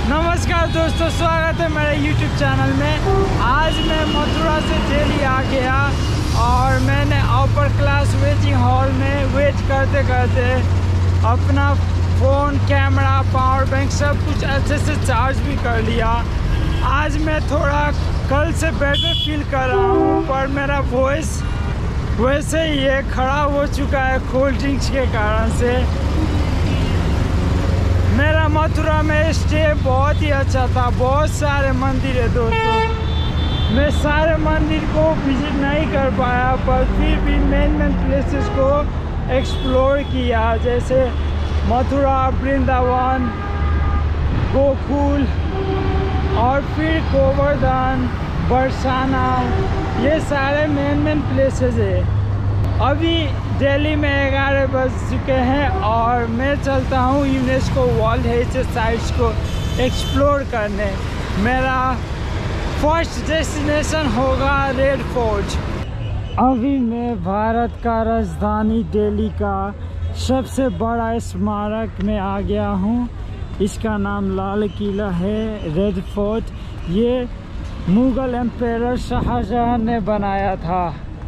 नमस्कार दोस्तों, स्वागत है मेरे YouTube चैनल में। आज मैं मथुरा से दिल्ली आ गया और मैंने अपर क्लास वेटिंग हॉल में वेट करते करते अपना फ़ोन, कैमरा, पावर बैंक सब कुछ अच्छे से चार्ज भी कर लिया। आज मैं थोड़ा कल से बेटर फील कर रहा हूँ, पर मेरा वॉइस वैसे ही है, खराब हो चुका है कोल्ड ड्रिंक्स के कारण से। मेरा मथुरा में स्टे बहुत ही अच्छा था, बहुत सारे मंदिर है दोस्तों। मैं सारे मंदिर को विजिट नहीं कर पाया, पर फिर भी मेन प्लेसेस को एक्सप्लोर किया, जैसे मथुरा, वृंदावन, गोकुल और फिर गोवर्धन, बरसाना, ये सारे मेन प्लेसेस है। अभी दिल्ली में 11 बज चुके हैं और मैं चलता हूँ यूनेस्को वर्ल्ड हेरिटेज साइट्स को एक्सप्लोर करने। मेरा फर्स्ट डेस्टिनेशन होगा रेड फोर्ट। अभी मैं भारत का राजधानी दिल्ली का सबसे बड़ा स्मारक में आ गया हूँ। इसका नाम लाल किला है, रेड फोर्ट। ये मुग़ल एम्पायर शाहजहां ने बनाया था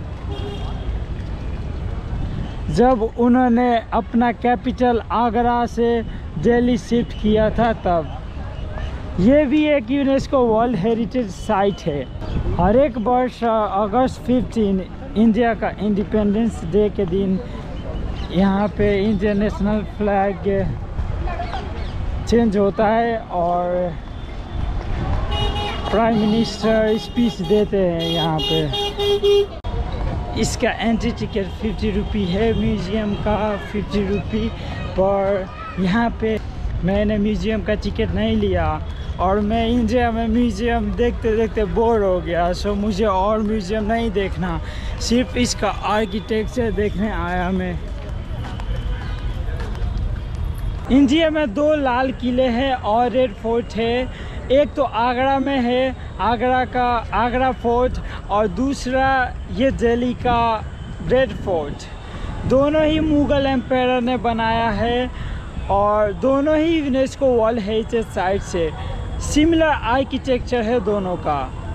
जब उन्होंने अपना कैपिटल आगरा से दिल्ली शिफ्ट किया था तब। ये भी एक यूनेस्को वर्ल्ड हेरिटेज साइट है। हर एक वर्ष अगस्त 15 इंडिया का इंडिपेंडेंस डे के दिन यहाँ पे इंडियन नेशनल फ्लैग चेंज होता है और प्राइम मिनिस्टर स्पीच देते हैं यहाँ पे। इसका एंट्री टिकट 50 रुपये है, म्यूज़ियम का 50 रुपये। पर यहाँ पे मैंने म्यूज़ियम का टिकट नहीं लिया और मैं इंडिया में म्यूज़ियम देखते देखते बोर हो गया, सो मुझे और म्यूज़ियम नहीं देखना, सिर्फ इसका आर्किटेक्चर देखने आया मैं। इंडिया में 2 लाल किले हैं और रेड फोर्ट है। एक तो आगरा में है, आगरा का आगरा फोर्ट, और दूसरा ये दिल्ली का रेड फोर्ट। दोनों ही मुग़ल एम्पायर ने बनाया है और दोनों ही यूनेस्को वर्ल्ड हेरिटेज साइट से सिमिलर आर्किटेक्चर है दोनों का,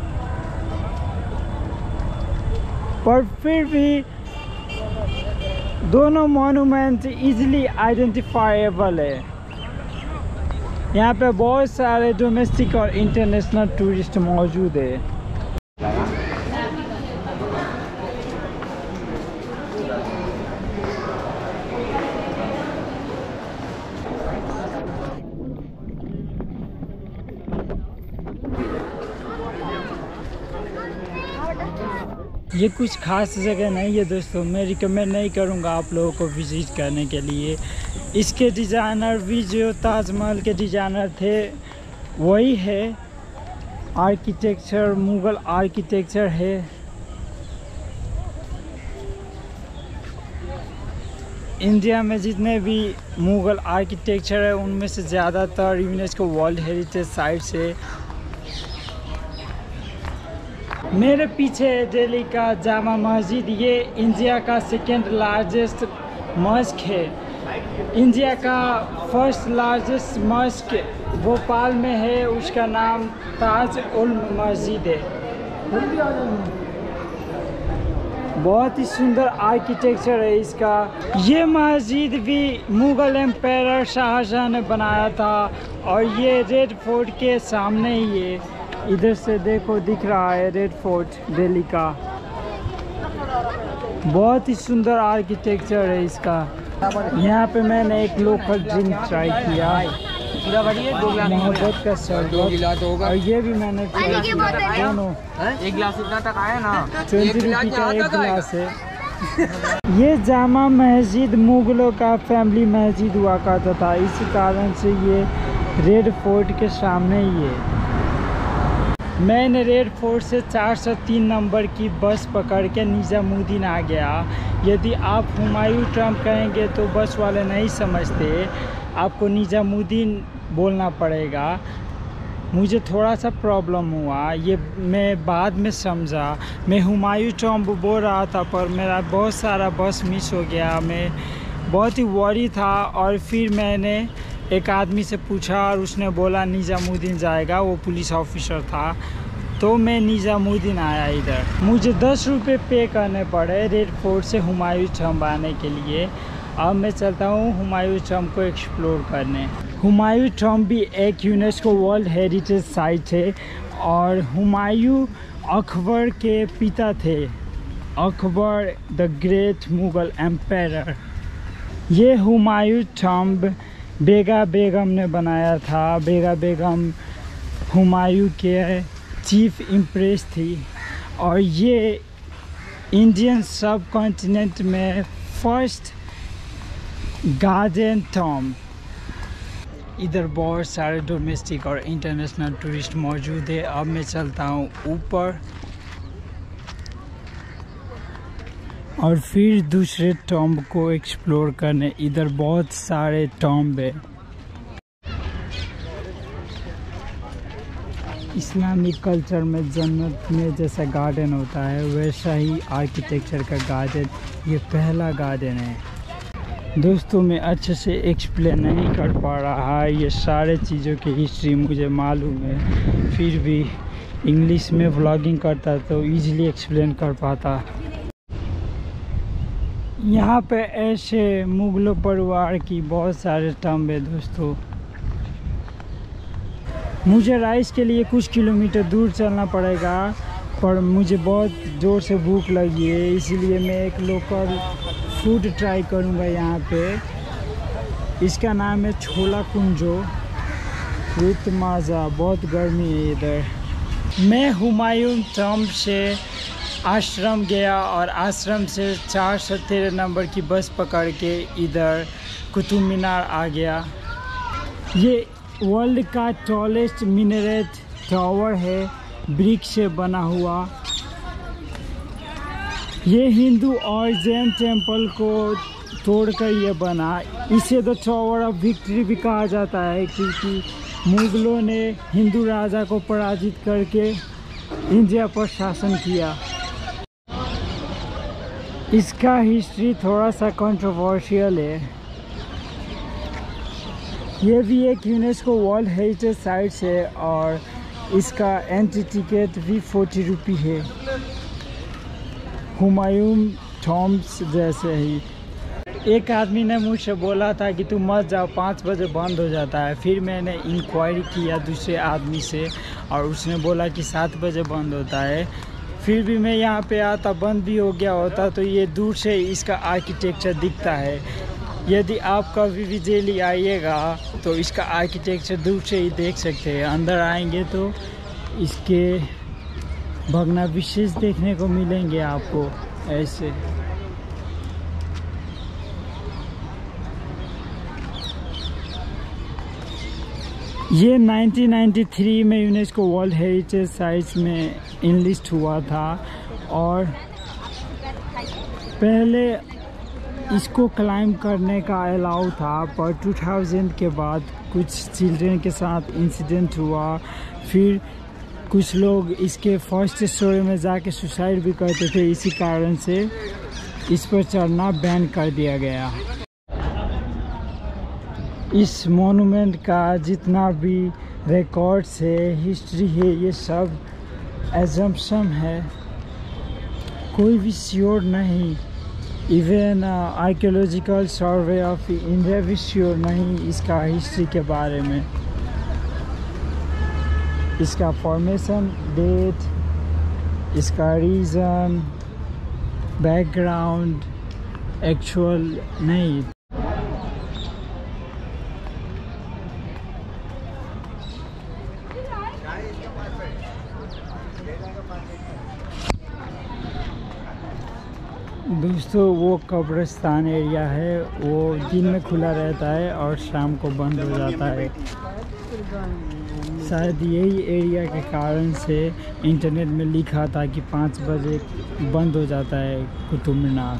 पर फिर भी दोनों मॉन्यूमेंट इजीली आइडेंटिफाइबल है। यहाँ पे बहुत सारे डोमेस्टिक और इंटरनेशनल टूरिस्ट मौजूद है। ये कुछ खास जगह नहीं है दोस्तों, मैं रिकमेंड नहीं करूँगा आप लोगों को विज़िट करने के लिए। इसके डिज़ाइनर भी जो ताजमहल के डिज़ाइनर थे वही है। आर्किटेक्चर मुग़ल आर्किटेक्चर है। इंडिया में जितने भी मुग़ल आर्किटेक्चर है उनमें से ज़्यादातर यूनेस्को वर्ल्ड हेरिटेज साइट से। मेरे पीछे दिल्ली का जामा मस्जिद, ये इंडिया का सेकेंड लार्जेस्ट मस्जिद है। इंडिया का फर्स्ट लार्जेस्ट मस्जिद भोपाल में है, उसका नाम ताज उल मस्जिद है। बहुत ही सुंदर आर्किटेक्चर है इसका। ये मस्जिद भी मुग़ल एम्पायर शाहजहां ने बनाया था और ये रेड फोर्ट के सामने ही है। इधर से देखो दिख रहा है रेड फोर्ट दिल्ली का। बहुत ही सुंदर आर्किटेक्चर है इसका। यहाँ पे मैंने एक लोकल ड्रिंक ट्राई किया, मोहब्बत का शरबत, और ये भी मैंने दोनों 1 गिलास इतना तक आया ना, 20 रुपये का 1 गिलास है। ये जामा मस्जिद मुग़लों का फैमिली मस्जिद हुआ करता था, इसी कारण से ये रेड फोर्ट के सामने ही है। मैंने रेड फोर्ट से 403 नंबर की बस पकड़ के निज़ामुद्दीन आ गया। यदि आप हुमायूं टर्म कहेंगे तो बस वाले नहीं समझते, आपको निज़ामुद्दीन बोलना पड़ेगा। मुझे थोड़ा सा प्रॉब्लम हुआ, ये मैं बाद में समझा। मैं हुमायूं टर्म बोल रहा था पर मेरा बहुत सारा बस मिस हो गया। मैं बहुत ही वरी था और फिर मैंने एक आदमी से पूछा और उसने बोला निज़ामुद्दीन जाएगा, वो पुलिस ऑफिसर था। तो मैं निज़ामुद्दीन आया इधर। मुझे 10 रुपये पे करने पड़े रेड फोर्ट से हुमायूं टॉम्ब आने के लिए। अब मैं चलता हूँ हुमायूं टॉम्ब को एक्सप्लोर करने। हुमायूं टॉम्ब भी एक यूनेस्को वर्ल्ड हेरिटेज साइट है और हुमायूं अकबर के पिता थे, Akbar the great Mughal empire. ये हुमायूं टॉम्ब बेगा बेगम ने बनाया था। बेगा बेगम हुमायूं के चीफ इम्प्रेस थी और ये इंडियन सब कॉन्टिनेंट में फर्स्ट गार्डन टॉम्ब। इधर बहुत सारे डोमेस्टिक और इंटरनेशनल टूरिस्ट मौजूद है। अब मैं चलता हूँ ऊपर और फिर दूसरे टॉम्ब को एक्सप्लोर करने। इधर बहुत सारे टॉम्ब है। इस्लामिक कल्चर में जन्नत में जैसा गार्डन होता है वैसा ही आर्किटेक्चर का गार्डन ये पहला गार्डन है। दोस्तों मैं अच्छे से एक्सप्लेन नहीं कर पा रहा, ये सारे चीज़ों की हिस्ट्री मुझे मालूम है, फिर भी इंग्लिश में व्लॉगिंग करता तो इजीली एक्सप्लेन कर पाता। यहाँ पे ऐसे मुगलों परिवार की बहुत सारे टॉम्ब है। दोस्तों मुझे राइस के लिए कुछ किलोमीटर दूर चलना पड़ेगा, पर मुझे बहुत ज़ोर से भूख लगी है, इसीलिए मैं एक लोकल फूड ट्राई करूँगा यहाँ पे। इसका नाम है छोला कुंजो विथ माज़ा। बहुत गर्मी है इधर। मैं हुमायूं टॉम्ब से आश्रम गया और आश्रम से 413 नंबर की बस पकड़ के इधर कुतुब मीनार आ गया। ये वर्ल्ड का टॉलेस्ट मिनरेट टावर है, ब्रिक से बना हुआ। ये हिंदू और जैन टेम्पल को तोड़कर ये बना। इसे द टावर ऑफ विक्ट्री भी कहा जाता है क्योंकि मुगलों ने हिंदू राजा को पराजित करके इंडिया पर शासन किया। इसका हिस्ट्री थोड़ा सा कंट्रोवर्शियल है। ये भी एक यूनेस्को वर्ल्ड हेरिटेज साइट है और इसका एंट्री टिकट भी 40 रुपये है, हुमायूं टॉम्ब्स जैसे ही। एक आदमी ने मुझसे बोला था कि तुम मत जाओ, 5 बजे बंद हो जाता है। फिर मैंने इंक्वायरी किया दूसरे आदमी से और उसने बोला कि 7 बजे बंद होता है। फिर भी मैं यहाँ पे आता, बंद भी हो गया होता। तो ये दूर से इसका आर्किटेक्चर दिखता है। यदि आप कभी भी दिल्ली आइएगा तो इसका आर्किटेक्चर दूर से ही देख सकते हैं। अंदर आएंगे तो इसके भग्नावशेष देखने को मिलेंगे आपको ऐसे। ये 1993 में यूनेस्को वर्ल्ड हेरिटेज साइट्स में इनलिस्ट हुआ था और पहले इसको क्लाइम करने का अलाउ था, पर 2000 के बाद कुछ चिल्ड्रन के साथ इंसिडेंट हुआ। फिर कुछ लोग इसके फर्स्ट स्टोरी में जाके सुसाइड भी करते थे, इसी कारण से इस पर चढ़ना बैन कर दिया गया। इस मॉन्यूमेंट का जितना भी रिकॉर्ड्स है, हिस्ट्री है, ये सब एजम्पशन है, कोई भी श्योर नहीं। Even archaeological survey of India भी श्योर नहीं इसका हिस्ट्री के बारे में। इसका फॉर्मेशन डेट, इसका रीज़न, बैकग्राउंड एक्चुअल नहीं। दोस्तों वो कब्रिस्तान एरिया है, वो दिन में खुला रहता है और शाम को बंद हो जाता है। शायद यही एरिया के कारण से इंटरनेट में लिखा था कि 5 बजे बंद हो जाता है कुतुब मीनार,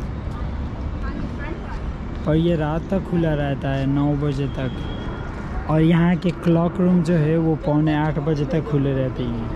और ये रात तक खुला रहता है 9 बजे तक। और यहाँ के क्लॉक रूम जो है वो 7:45 बजे तक खुले रहते हैं।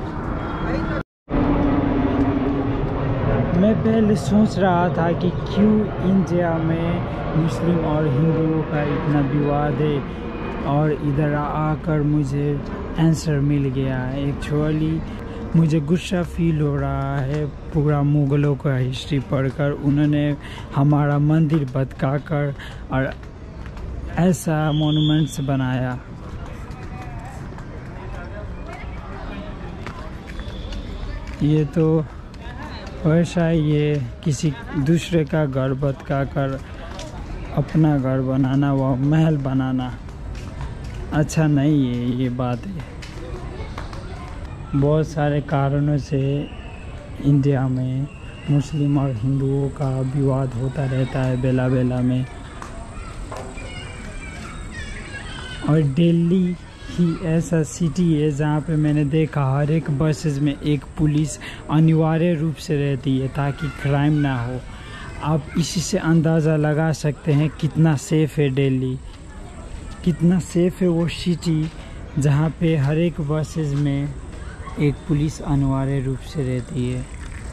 मैं पहले सोच रहा था कि क्यों इंडिया में मुस्लिम और हिंदुओं का इतना विवाद है, और इधर आकर मुझे आंसर मिल गया। एक्चुअली मुझे गुस्सा फील हो रहा है पूरा मुग़लों का हिस्ट्री पढ़कर। उन्होंने हमारा मंदिर भटकाकर और ऐसा मॉन्यूमेंट्स बनाया। ये तो वैसा ये किसी दूसरे का घर भटकाकर अपना घर बनाना व महल बनाना अच्छा नहीं है। ये बात है, बहुत सारे कारणों से इंडिया में मुस्लिम और हिंदुओं का विवाद होता रहता है बेला बेला में। और दिल्ली ही ऐसा सिटी है जहाँ पे मैंने देखा हर एक बसेस में एक पुलिस अनिवार्य रूप से रहती है ताकि क्राइम ना हो। आप इसी से अंदाज़ा लगा सकते हैं कितना सेफ़ है दिल्ली, कितना सेफ़ है वो सिटी जहाँ पे हर एक बसेस में एक पुलिस अनिवार्य रूप से रहती है।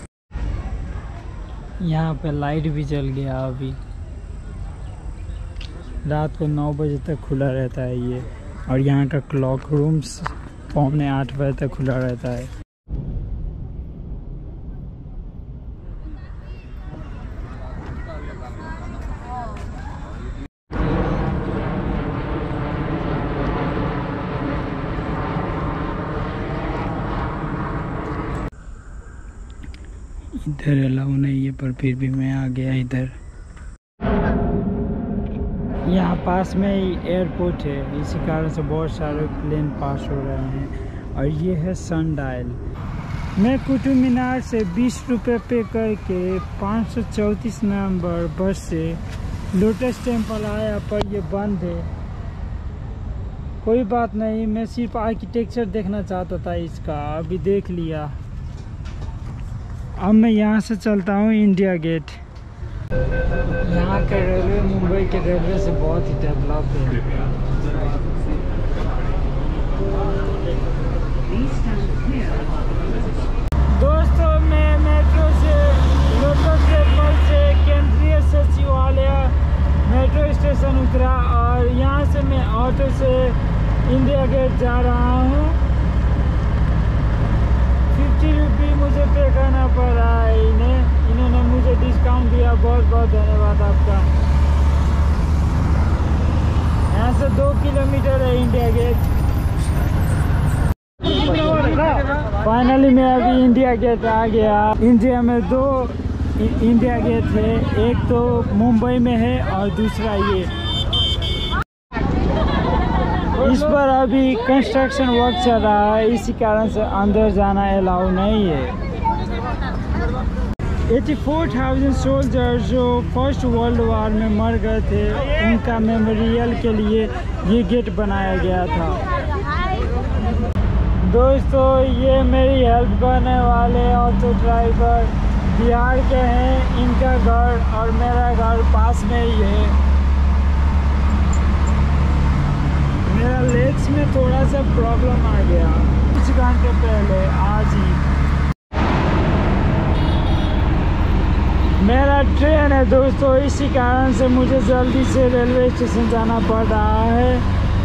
यहाँ पे लाइट भी जल गया अभी। रात को 9 बजे तक खुला रहता है ये, और यहाँ का क्लॉक रूम्स 7:45 बजे तक खुला रहता है। इधर अलाउ नहीं है पर फिर भी मैं आ गया इधर। यहाँ पास में ही एयरपोर्ट है, इसी कारण से बहुत सारे प्लेन पास हो रहे हैं। और ये है सन डायल। मैं कुतुब मीनार से 20 रुपये पे करके 534 नंबर बस से लोटस टेम्पल आया, पर ये बंद है। कोई बात नहीं, मैं सिर्फ आर्किटेक्चर देखना चाहता था इसका, अभी देख लिया। अब मैं यहाँ से चलता हूँ इंडिया गेट। यहाँ का रेलवे मुंबई के रेलवे से बहुत ही डेवलप है। दोस्तों मैं मेट्रो से लोटस टेम्पल से केंद्रीय सचिवालय मेट्रो स्टेशन उतरा और यहाँ से मैं ऑटो से इंडिया गेट जा रहा हूँ। 50 रुपये मुझे पे करना पड़ रहा है। इन्होंने मुझे डिस्काउंट दिया, बहुत बहुत धन्यवाद आपका। यहाँ से 2 किलोमीटर है इंडिया गेट। फाइनली मैं अभी इंडिया गेट आ गया। इंडिया में 2 इंडिया गेट है, एक तो मुंबई में है और दूसरा ये। इस पर अभी कंस्ट्रक्शन वर्क चल रहा है, इसी कारण से अंदर जाना अलाउ नहीं है। 84,000 सोल्जर जो फर्स्ट वर्ल्ड वार में मर गए थे, उनका मेमोरियल के लिए ये गेट बनाया गया था। दोस्तों ये मेरी हेल्प करने वाले ऑटो ड्राइवर बिहार के हैं, इनका घर और मेरा घर पास में ही है। मेरा लेग्स में थोड़ा सा प्रॉब्लम आ गया कुछ घंटे पहले, आज ही। मेरा ट्रेन है दोस्तों, इसी कारण से मुझे जल्दी से रेलवे स्टेशन जाना पड़ रहा है।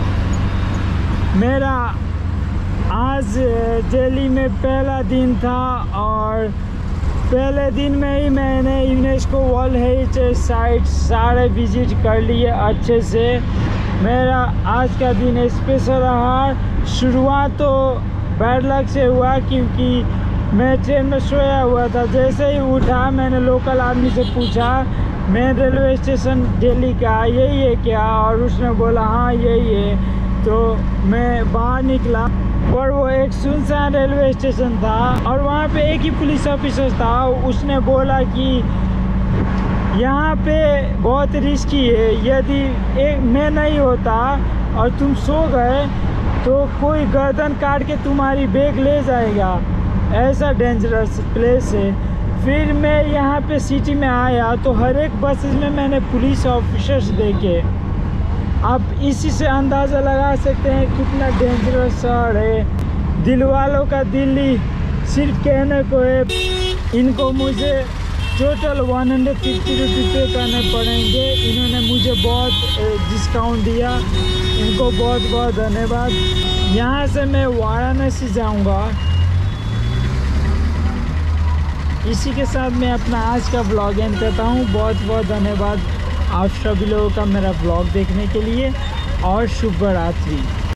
मेरा आज दिल्ली में पहला दिन था और पहले दिन में ही मैंने यूनेस्को वर्ल्ड हेरिटेज साइट सारे विजिट कर लिए अच्छे से। मेरा आज का दिन स्पेशल रहा। शुरुआत तो बैड लक से हुआ क्योंकि मैं ट्रेन में सोया हुआ था। जैसे ही उठा मैंने लोकल आदमी से पूछा मेन रेलवे स्टेशन दिल्ली का यही है क्या, और उसने बोला हाँ यही है। तो मैं बाहर निकला और वो एक सुनसान रेलवे स्टेशन था और वहाँ पे एक ही पुलिस ऑफिसर था। उसने बोला कि यहाँ पे बहुत रिस्की है, यदि मैं नहीं होता और तुम सो गए तो कोई गर्दन काट के तुम्हारी बैग ले जाएगा, ऐसा डेंजरस प्लेस है। फिर मैं यहाँ पे सिटी में आया तो हर एक बसेस में मैंने पुलिस ऑफिसर्स देखे। आप इसी से अंदाज़ा लगा सकते हैं कितना डेंजरस शहर है। दिल वालों का दिल्ली सिर्फ कहने को है। इनको मुझे टोटल 150 रुपये पे करने पड़ेंगे। इन्होंने मुझे बहुत डिस्काउंट दिया, इनको बहुत बहुत धन्यवाद। यहाँ से मैं वाराणसी जाऊँगा। इसी के साथ मैं अपना आज का ब्लॉग एंड करता हूँ। बहुत बहुत धन्यवाद आप सभी लोगों का मेरा ब्लॉग देखने के लिए और शुभ रात्रि।